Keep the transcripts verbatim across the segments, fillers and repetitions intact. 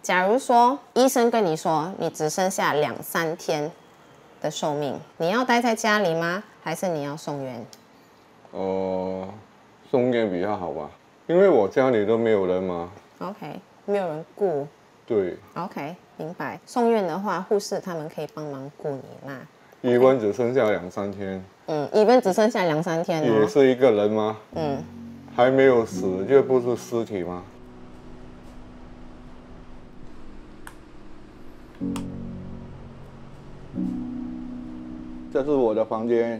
假如说医生跟你说你只剩下两三天的寿命，你要待在家里吗？还是你要送院？ 呃，送院比较好吧，因为我家里都没有人嘛。 OK， 没有人顾。 对。 OK， 明白。送院的话，护士他们可以帮忙顾你啦。 一般只剩下两三天。 嗯，一般只剩下两三天哦。 也是一个人吗？ 嗯。 还没有死，就不是尸体吗？这是我的房间。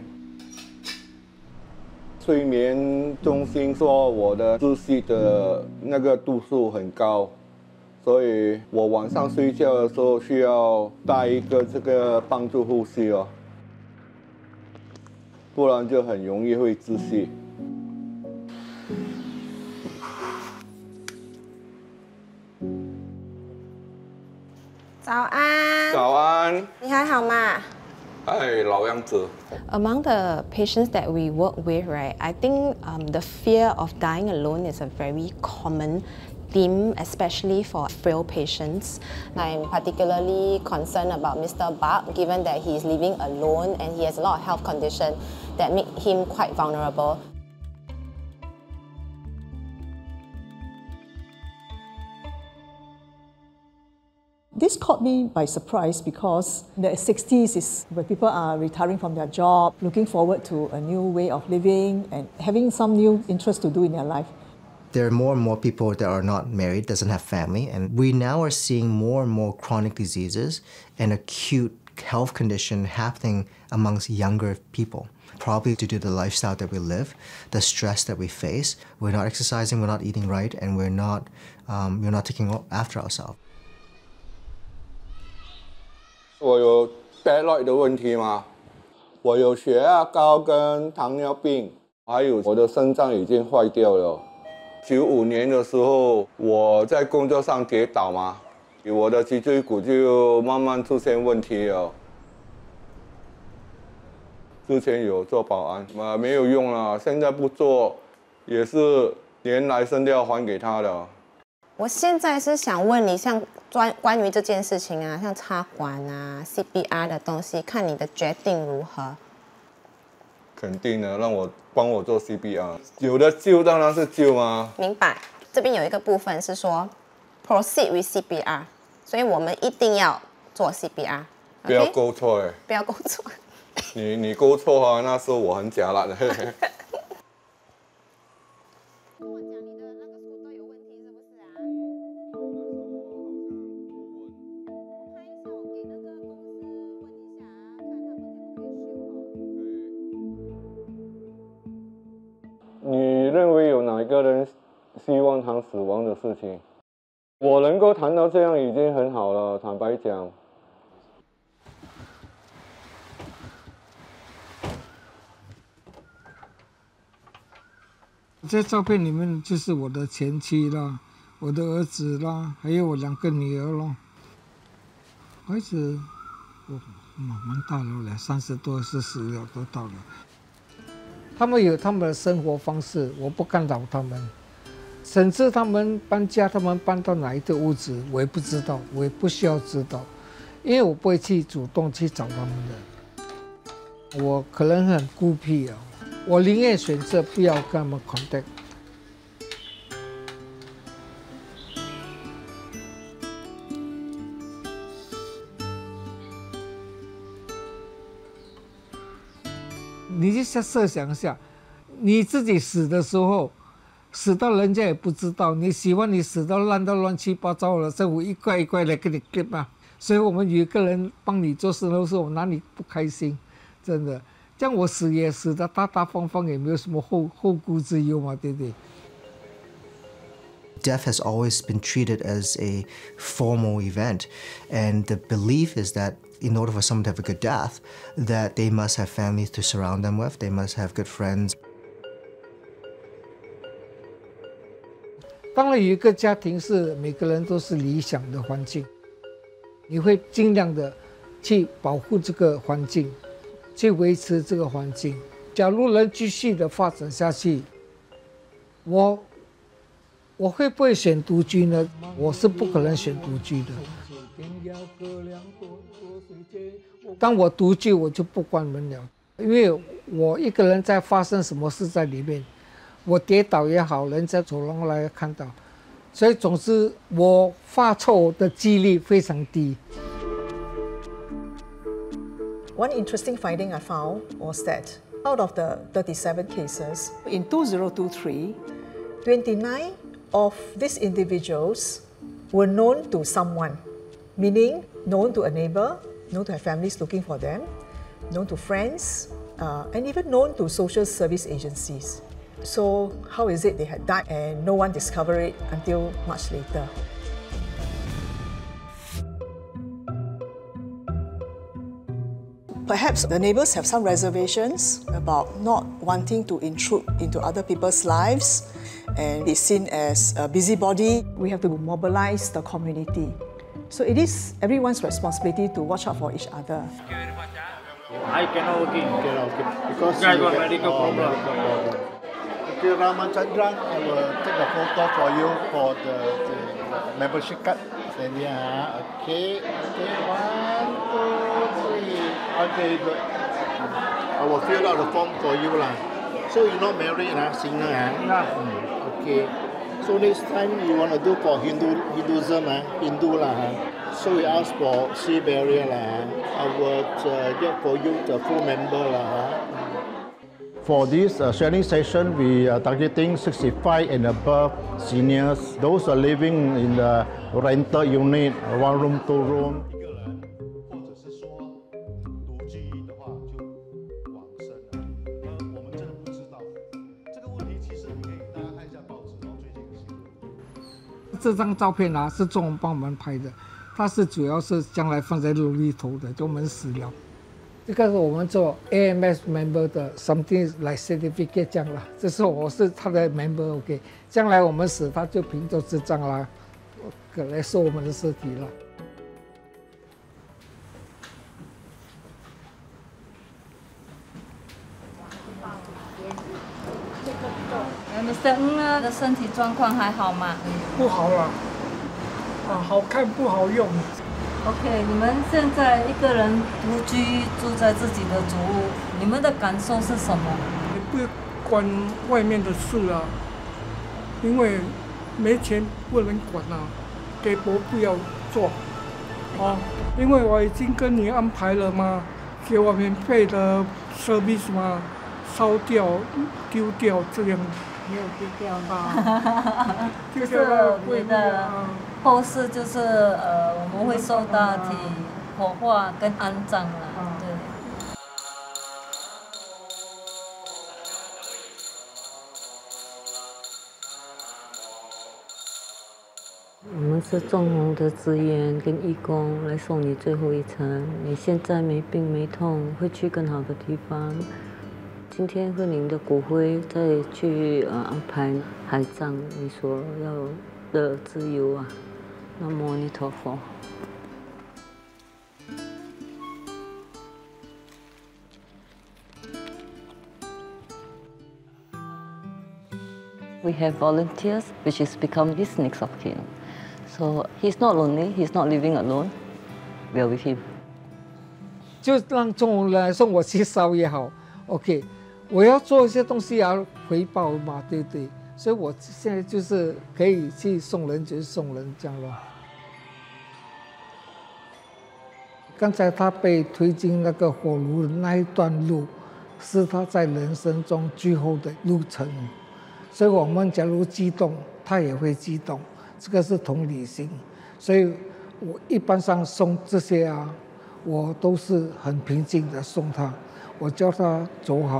睡眠中心说我的窒息的那个度数很高，所以我晚上睡觉的时候需要带一个这个帮助呼吸哦，不然就很容易会窒息。 早安。 早安。 你还好吗？ 哎，老样子。 Among the patients that we work with, right, I think um, the fear of dying alone is a very common theme, especially for frail patients. I'm particularly concerned about Mister Bak, given that he is living alone and he has a lot of health conditions that make him quite vulnerable. This caught me by surprise because the sixties is where people are retiring from their job, looking forward to a new way of living and having some new interest to do in their life. There are more and more people that are not married, doesn't have family, and we now are seeing more and more chronic diseases and acute health condition happening amongst younger people. Probably due to the lifestyle that we live, the stress that we face. We're not exercising, we're not eating right, and we're not, um, we're not taking after ourselves. 我有 thyroid 的问题吗？我有血压高跟糖尿病，还有我的肾脏已经坏掉了。九五年的时候，我在工作上跌倒嘛，我的脊椎骨就慢慢出现问题了。之前有做保安，啊没有用了，现在不做，也是年来生都要还给他的。 我现在是想问你，像关关于这件事情啊，像插管啊、C P R 的东西，看你的决定如何。 肯定的，让我帮我做 C P R， 有的救当然是救啊。 明白。这边有一个部分是说 proceed with C P R， 所以我们一定要做 C P R。 不要勾错哎！ 不要勾错。 你你勾错啊，那时候我很假了的。你认为有哪一个人希望谈死亡的事情？我能够谈到这样已经很好了，坦白讲。 这照片里面就是我的前妻啦，我的儿子啦，还有我两个女儿咯。孩子，我蛮大了嘞，三十多、四十了都到了。他们有他们的生活方式，我不干扰他们。甚至他们搬家，他们搬到哪一个屋子，我也不知道，我也不需要知道，因为我不会去主动去找他们的。我可能很孤僻啊。我宁愿选择不要跟他们 contact。你就先设想一下，你自己死的时候，死到人家也不知道，你喜欢你死到烂到乱七八糟了，政府一块一块的给你 clip 嘛。所以我们有一个人帮你做事的时候，我哪里不开心？真的。这样我死也死的大大方方，也没有什么后后顾之忧嘛，对不对？ Death has always been treated as a formal event, and the belief is that in order for someone to have a good death, that they must have families to surround them with, they must have good friends. 当然，有一个家庭是每个人都是理想的环境，你会尽量的去保护这个环境。 去维持这个环境。假如能继续的发展下去，我我会不会选独居呢？我是不可能选独居的。当我独居，我就不关门了，因为我一个人在发生什么事在里面，我跌倒也好，人家走廊来看到，所以总之我发臭的几率非常低。 One interesting finding I found was that out of the thirty-seven cases in two thousand twenty-three, twenty-nine of these individuals were known to someone, meaning known to a neighbor, known to have families looking for them, known to friends, uh, and even known to social service agencies. So how is it they had died and no one discovered it until much later? Perhaps the neighbors have some reservations about not wanting to intrude into other people's lives and be seen as a busybody. We have to mobilize the community. So it is everyone's responsibility to watch out for each other. I cannot work in. Cannot work because I you got get medical oh, problem. medical problem. Okay, Ramachandran, I will take a photo for you for the, the membership card. Then yeah, okay, okay, one, two, three. Okay, good. I will fill out the form for you lah. So you're not married lah, single ah? Yeah. Mm, okay. So next time you want to do for Hindu Hinduism ah, Hindu lah. So we ask for sea barrier lah. I will uh, get for you the full member lah. For this uh, sharing session, we are targeting sixty-five and above seniors. Those are living in the rental unit, one room, two room. This 这张照片啊，是中文帮我们拍的，它是主要是将来放在炉里头的，就我们死了。这个是我们做 A M S member 的 something like certificate 这样啦，这是我是他的 member OK， 将来我们死他就凭着这张啦，来收我们的尸体了。 Mister Ng 啊的身体状况还好吗？ 不好了，啊，好看不好用。 OK， 你们现在一个人独居住在自己的祖屋，你们的感受是什么？ 也不管外面的事啊，因为没钱不能管啊，给伯不要做，啊，因为我已经跟你安排了嘛，给我免费的 service 嘛，烧掉、丢掉这样。 没有丢掉吧？ 就是你的后事就是呃，我们会收大体火化跟安葬了，对。 我们是众红的资源跟义工来送你最后一程。你现在没病没痛，会去更好的地方。今天和您的骨灰再去呃安排海葬，你所要的自由啊！南无阿弥陀佛。We have volunteers, which is become his next of kin. So he's not lonely. He's not living alone. We are with him. 就让众红来送我去烧也好 ，OK。我要做一些东西要回报嘛，对不对？所以我现在就是可以去送人就送人这样咯。刚才他被推进那个火炉的那一段路，是他在人生中最后的路程。所以我们假如激动，他也会激动，这个是同理心。所以我一般上送这些啊，我都是很平静的送他，我叫他走好。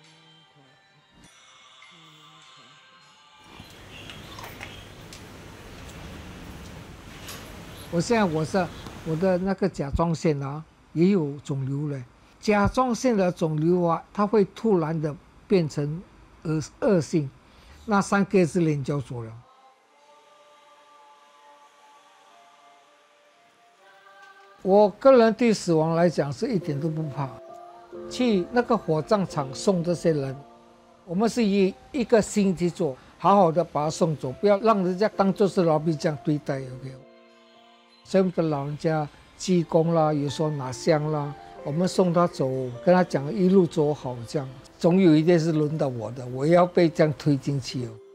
我现在我是我的那个甲状腺啊也有肿瘤了，甲状腺的肿瘤啊，它会突然的变成恶恶性，那三个月之内就要做了。我个人对死亡来讲是一点都不怕，去那个火葬场送这些人，我们是以一个心去做， 好好的把他送走，不要让人家当作是老兵这样对待。OK， 所以我们的老人家鞠躬啦，有时候拿香啦，我们送他走，跟他讲一路走好，这样总有一天是轮到我的，我也要被这样推进去哦。